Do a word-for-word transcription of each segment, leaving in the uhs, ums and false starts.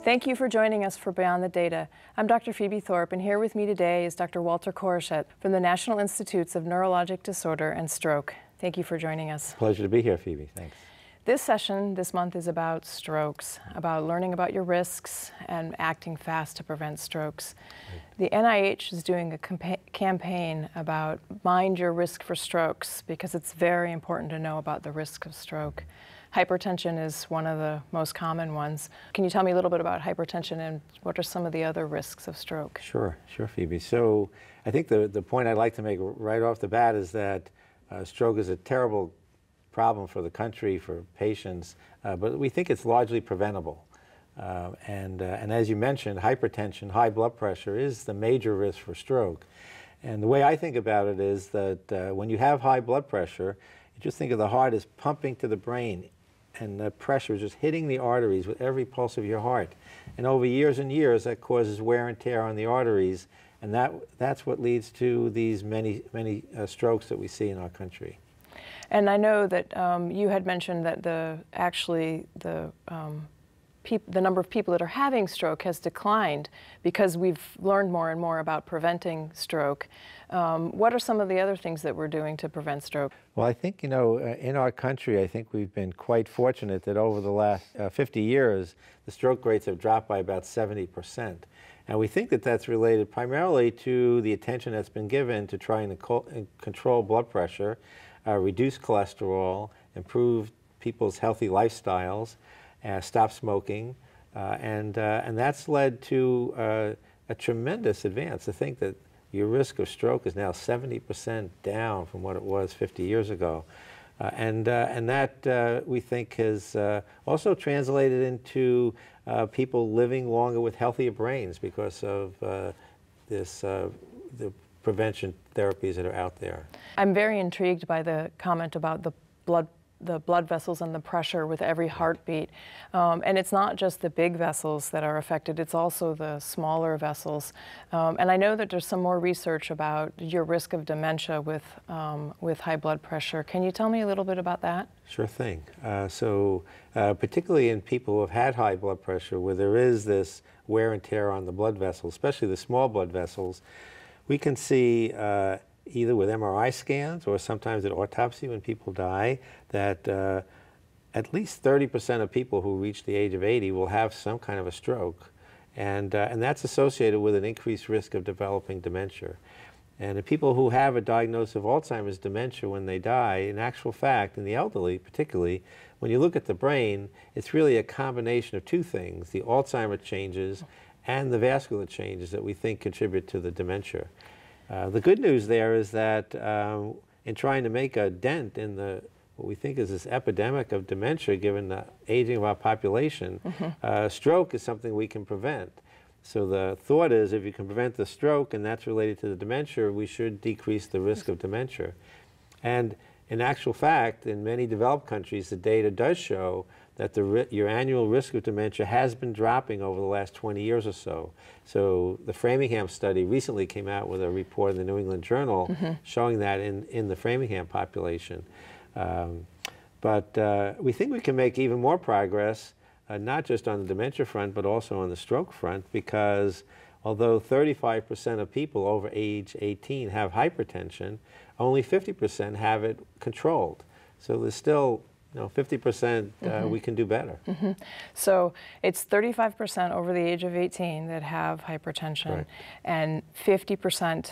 Thank you for joining us for Beyond the Data. I'm Doctor Phoebe Thorpe, and here with me today is Doctor Walter Koroshetz from the National Institutes of Neurologic Disorder and Stroke. Thank you for joining us. Pleasure to be here, Phoebe. Thanks. This session this month is about strokes, about learning about your risks and acting fast to prevent strokes. The N I H is doing a campaign about Mind Your Risk for Strokes because it's very important to know about the risk of stroke. Hypertension is one of the most common ones. Can you tell me a little bit about hypertension and what are some of the other risks of stroke? Sure, sure, Phoebe. So I think the, the point I'd like to make right off the bat is that uh, stroke is a terrible problem for the country, for patients, uh, but we think it's largely preventable. Uh, and, uh, and as you mentioned, hypertension, high blood pressure is the major risk for stroke. And the way I think about it is that uh, when you have high blood pressure, you just think of the heart as pumping to the brain, and the pressure is just hitting the arteries with every pulse of your heart. And over years and years, that causes wear and tear on the arteries, and that, that's what leads to these many, many uh, strokes that we see in our country. And I know that um, you had mentioned that the actually the um, the number of people that are having stroke has declined because we've learned more and more about preventing stroke. Um, what are some of the other things that we're doing to prevent stroke? Well, I think, you know, uh, in our country, I think we've been quite fortunate that over the last uh, fifty years, the stroke rates have dropped by about seventy percent. And we think that that's related primarily to the attention that's been given to trying to co control blood pressure, Uh, reduce cholesterol, improve people's healthy lifestyles, uh, stop smoking, uh, and, uh, and that's led to uh, a tremendous advance. To think that your risk of stroke is now seventy percent down from what it was fifty years ago. Uh, and, uh, and that, uh, we think, has uh, also translated into uh, people living longer with healthier brains because of uh, this, uh, the prevention therapies that are out there. I'm very intrigued by the comment about the blood the blood vessels and the pressure with every heartbeat. Um, and it's not just the big vessels that are affected, it's also the smaller vessels. Um, and I know that there's some more research about your risk of dementia with, um, with high blood pressure. Can you tell me a little bit about that? Sure thing. Uh, so uh, particularly in people who have had high blood pressure, where there is this wear and tear on the blood vessels, especially the small blood vessels, we can see uh, either with M R I scans or sometimes at autopsy when people die that uh, at least thirty percent of people who reach the age of eighty will have some kind of a stroke. And, uh, and that's associated with an increased risk of developing dementia. And in people who have a diagnosis of Alzheimer's dementia when they die, in actual fact, in the elderly particularly, when you look at the brain, it's really a combination of two things, the Alzheimer's changes and the vascular changes that we think contribute to the dementia. Uh, the good news there is that um, in trying to make a dent in the what we think is this epidemic of dementia, given the aging of our population, mm-hmm. uh, stroke is something we can prevent. So the thought is if you can prevent the stroke and that's related to the dementia, we should decrease the risk of dementia. And in actual fact, in many developed countries, the data does show that the, your annual risk of dementia has been dropping over the last twenty years or so. So the Framingham study recently came out with a report in the New England Journal mm-hmm. showing that in, in the Framingham population. Um, but uh, we think we can make even more progress, uh, not just on the dementia front, but also on the stroke front, because although thirty-five percent of people over age eighteen have hypertension, only fifty percent have it controlled. So there's still you know, fifty percent uh, mm-hmm. we can do better. Mm-hmm. So it's thirty-five percent over the age of eighteen that have hypertension, right. And fifty percent,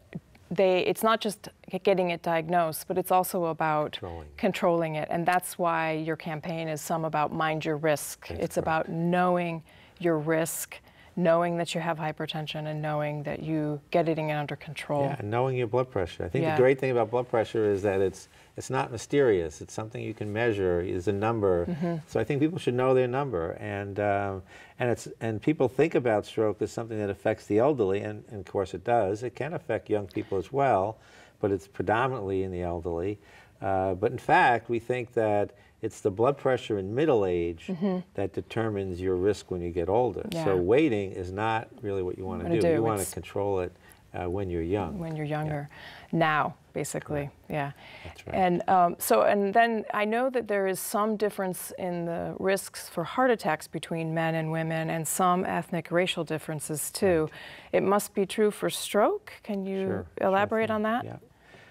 they, it's not just getting it diagnosed, but it's also about controlling, controlling it. And that's why your campaign is some about mind your risk. That's it's correct. About knowing your risk, knowing that you have hypertension and knowing that you get it under control. Yeah, and knowing your blood pressure. I think yeah. the great thing about blood pressure is that it's it's not mysterious. It's something you can measure. It's a number. Mm-hmm. So I think people should know their number. And um, and it's and people think about stroke as something that affects the elderly, and, and of course it does. It can affect young people as well, but it's predominantly in the elderly. Uh, but in fact, we think that it's the blood pressure in middle age mm-hmm. that determines your risk when you get older. Yeah. So waiting is not really what you want to do. do. You want it's to control it uh, when you're young. When you're younger. Yeah. Now, basically, right. yeah. That's right. And um, so, and then I know that there is some difference in the risks for heart attacks between men and women, and some ethnic racial differences too. Right. It must be true for stroke. Can you sure, elaborate sure on that? Yeah.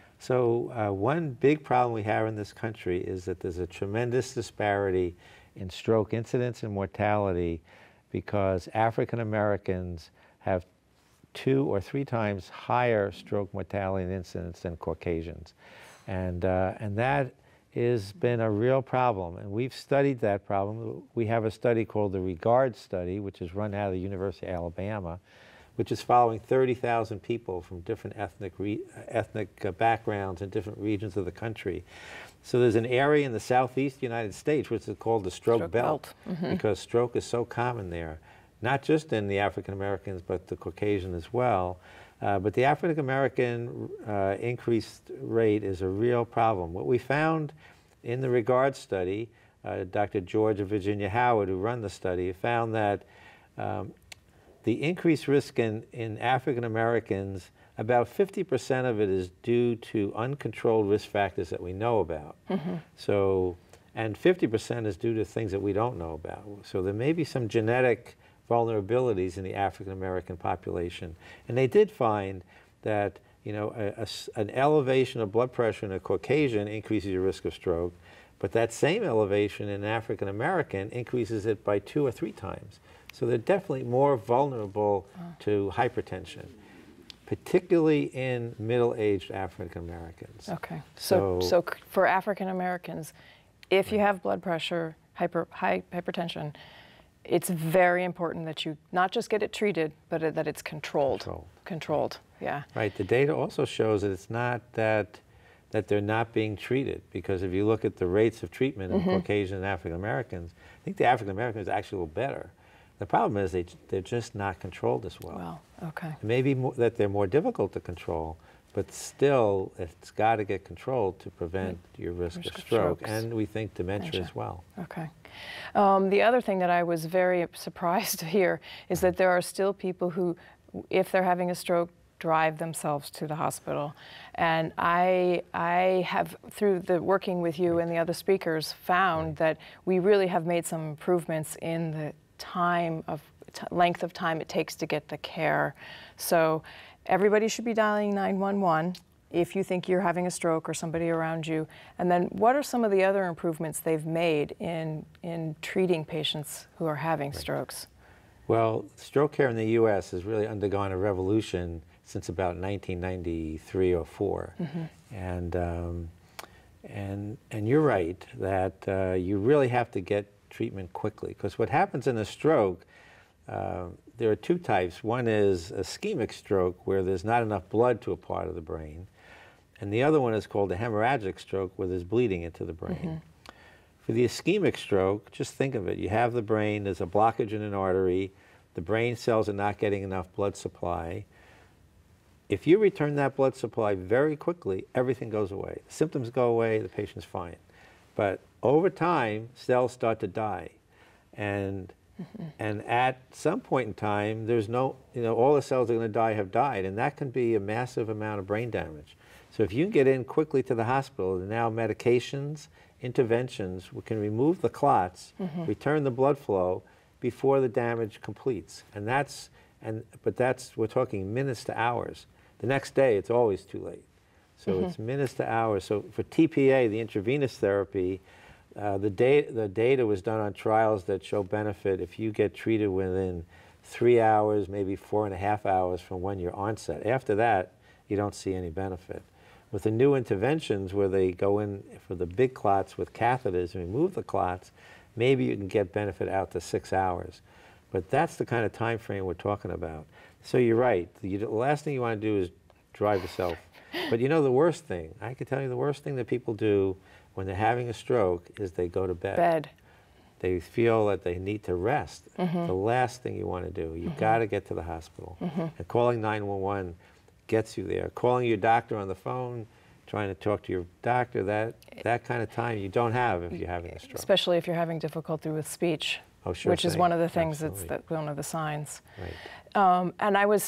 So uh, one big problem we have in this country is that there's a tremendous disparity in stroke incidence and mortality because African Americans have two or three times higher stroke mortality and incidence than Caucasians. And, uh, and that has been a real problem. And we've studied that problem. We have a study called the REGARD study, which is run out of the University of Alabama, which is following thirty thousand people from different ethnic, re ethnic uh, backgrounds in different regions of the country. So there's an area in the southeast United States which is called the stroke, stroke belt, belt. Mm-hmm. because stroke is so common there, not just in the African Americans, but the Caucasian as well. Uh, but the African American uh, increased rate is a real problem. What we found in the REGARD study, uh, Doctor George and Virginia Howard, who run the study, found that um, the increased risk in, in African Americans, about fifty percent of it is due to uncontrolled risk factors that we know about. Mm-hmm. So, and fifty percent is due to things that we don't know about. So there may be some genetic vulnerabilities in the African American population. And they did find that, you know, a, a, an elevation of blood pressure in a Caucasian increases your risk of stroke, but that same elevation in an African American increases it by two or three times. So they're definitely more vulnerable oh. to hypertension, particularly in middle-aged African Americans. Okay. So, so, so for African Americans, if you have blood pressure, hyper, high hypertension, it's very important that you not just get it treated, but that it's controlled. Controlled. Controlled. Yeah. Right. The data also shows that it's not that that they're not being treated, because if you look at the rates of treatment in mm-hmm. Caucasian and African Americans, I think the African Americans are actually a little better. The problem is they, they're just not controlled as well. Well, okay. It may be more, that they're more difficult to control, but still it's got to get controlled to prevent right. your risk, risk of stroke, of and we think dementia, dementia as well. Okay. Um, the other thing that I was very surprised to hear is that there are still people who, if they're having a stroke, drive themselves to the hospital. And I, I have, through the working with you and the other speakers, found right. that we really have made some improvements in the time of t length of time it takes to get the care. So everybody should be dialing nine one one if you think you're having a stroke or somebody around you. And then what are some of the other improvements they've made in in treating patients who are having right. strokes? Well, stroke care in the U S has really undergone a revolution since about nineteen ninety-three or four. Mm-hmm. And um, and and you're right that uh, you really have to get treatment quickly, because what happens in a stroke, uh, there are two types. One is ischemic stroke, where there's not enough blood to a part of the brain, and the other one is called a hemorrhagic stroke, where there's bleeding into the brain. Mm-hmm. For the ischemic stroke, just think of it. You have the brain, there's a blockage in an artery, the brain cells are not getting enough blood supply. If you return that blood supply very quickly, everything goes away. The symptoms go away, the patient's fine. But over time, cells start to die. And, mm-hmm. and at some point in time, there's no, you know, all the cells that are going to die have died, and that can be a massive amount of brain damage. So if you can get in quickly to the hospital, and now medications, interventions, we can remove the clots, mm-hmm. return the blood flow before the damage completes. And that's, and, but that's, we're talking minutes to hours. The next day, it's always too late. So mm-hmm. it's minutes to hours. So for T P A, the intravenous therapy, uh, the, da the data was done on trials that show benefit if you get treated within three hours, maybe four and a half hours from when your onset. After that, you don't see any benefit. With the new interventions where they go in for the big clots with catheters and remove the clots, maybe you can get benefit out to six hours. But that's the kind of time frame we're talking about. So you're right. The last thing you want to do is drive yourself. But you know the worst thing, I can tell you the worst thing that people do when they're having a stroke is they go to bed. Bed. They feel that they need to rest. Mm-hmm. The last thing you want to do, you've mm-hmm. got to get to the hospital. Mm-hmm. And calling nine one one gets you there. Calling your doctor on the phone, trying to talk to your doctor, that, that kind of time you don't have if you're having a stroke. Especially if you're having difficulty with speech, oh, sure which thing. is one of the things Absolutely. that's the, one of the signs. Right. Um, and I was,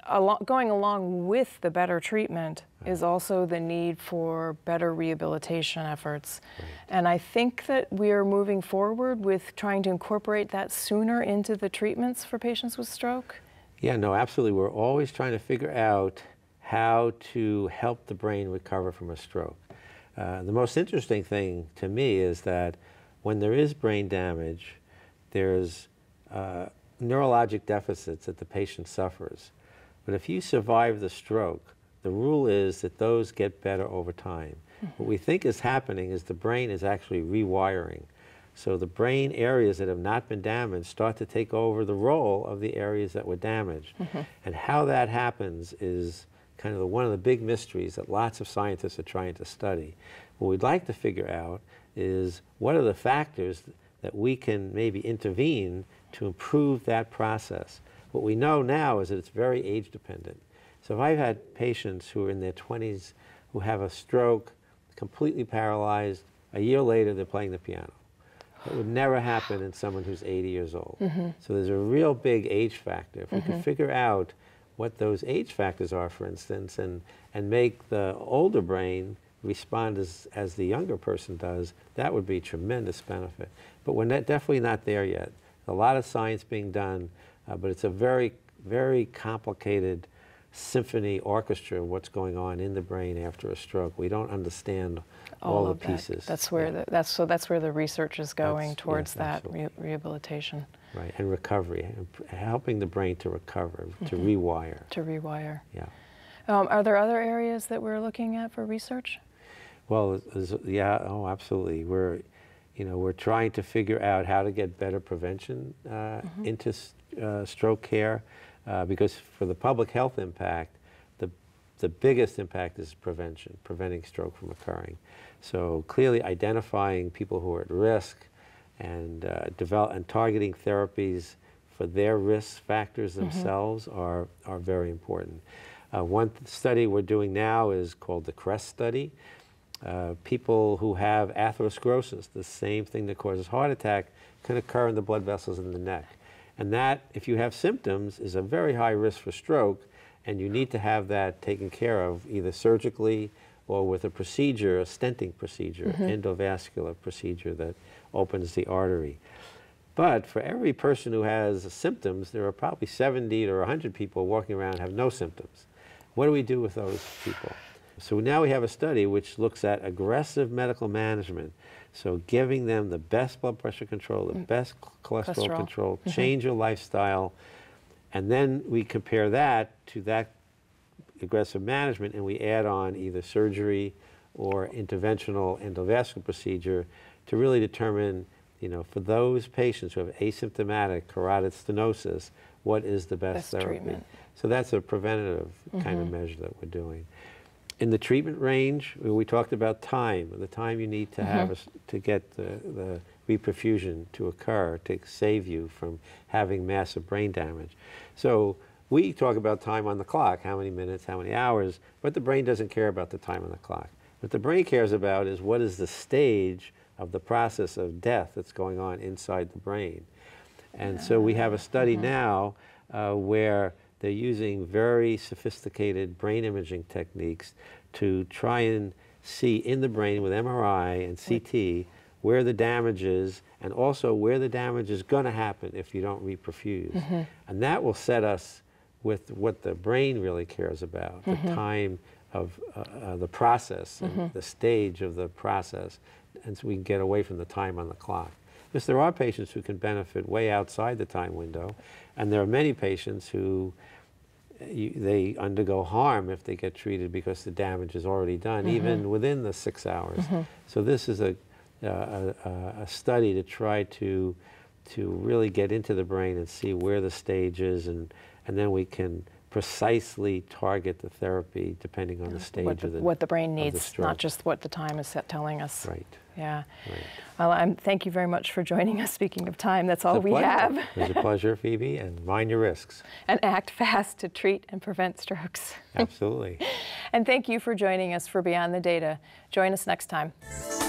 alo going along with the better treatment is also the need for better rehabilitation efforts. Right. And I think that we are moving forward with trying to incorporate that sooner into the treatments for patients with stroke. Yeah, no, absolutely. We're always trying to figure out how to help the brain recover from a stroke. Uh, the most interesting thing to me is that when there is brain damage, there's uh, neurologic deficits that the patient suffers. But if you survive the stroke, the rule is that those get better over time. Mm-hmm. What we think is happening is the brain is actually rewiring. So the brain areas that have not been damaged start to take over the role of the areas that were damaged. Mm-hmm. And how that happens is kind of the, one of the big mysteries that lots of scientists are trying to study. What we'd like to figure out is what are the factors that we can maybe intervene to improve that process. What we know now is that it's very age dependent. So if I've had patients who are in their twenties who have a stroke, completely paralyzed, a year later they're playing the piano. It would never happen in someone who's eighty years old. Mm-hmm. So there's a real big age factor. If we mm-hmm. could figure out what those age factors are, for instance, and, and make the older brain respond as, as the younger person does, that would be tremendous benefit. But we're not, definitely not there yet. A lot of science being done, uh, but it's a very, very complicated symphony orchestra of what's going on in the brain after a stroke. We don't understand all, all the pieces. That. That's where yeah. the, that's so that's where the research is going that's, towards yes, that re rehabilitation. Right, and recovery, helping the brain to recover, mm-hmm. to rewire. To rewire. Yeah. Um, are there other areas that we're looking at for research? Well, yeah, oh, absolutely. We're, you know, we're trying to figure out how to get better prevention uh, mm-hmm. into uh, stroke care, uh, because for the public health impact, the the biggest impact is prevention, preventing stroke from occurring. So clearly identifying people who are at risk, and uh, develop and targeting therapies for their risk factors themselves mm-hmm. are are very important. Uh, one study we're doing now is called the CREST study. Uh, people who have atherosclerosis, the same thing that causes heart attack, can occur in the blood vessels in the neck. And that, if you have symptoms, is a very high risk for stroke, and you need to have that taken care of either surgically or with a procedure, a stenting procedure, mm-hmm. endovascular procedure that opens the artery. But for every person who has symptoms, there are probably seventy or one hundred people walking around who have no symptoms. What do we do with those people? So now we have a study which looks at aggressive medical management. So giving them the best blood pressure control, the best cholesterol, cholesterol. control, mm-hmm. change your lifestyle, and then we compare that to that aggressive management, and we add on either surgery or interventional endovascular procedure to really determine, you know, for those patients who have asymptomatic carotid stenosis, what is the best, best therapy. Treatment. So that's a preventative mm-hmm. kind of measure that we're doing. In the treatment range, we talked about time, the time you need to mm-hmm. have a, to get the, the reperfusion to occur, to save you from having massive brain damage. So we talk about time on the clock, how many minutes, how many hours, but the brain doesn't care about the time on the clock. What the brain cares about is what is the stage of the process of death that's going on inside the brain. And so we have a study mm-hmm. now uh, where they're using very sophisticated brain imaging techniques to try and see in the brain with M R I and C T where the damage is, and also where the damage is going to happen if you don't reperfuse. Mm-hmm. And that will set us with what the brain really cares about, mm-hmm. the time of uh, uh, the process and mm-hmm. the stage of the process, and so we can get away from the time on the clock. Because there are patients who can benefit way outside the time window, and there are many patients who you, they undergo harm if they get treated because the damage is already done, mm-hmm. even within the six hours. Mm-hmm. So this is a, a, a study to try to, to really get into the brain and see where the stage is, and, and then we can precisely target the therapy depending on the stage what the, of the what the brain needs, not just what the time is set telling us. Right. Yeah. Right. Well, I'm, thank you very much for joining us. Speaking of time, that's all we pleasure. have. It's a pleasure, Phoebe, and mind your risks. And act fast to treat and prevent strokes. Absolutely. And thank you for joining us for Beyond the Data. Join us next time.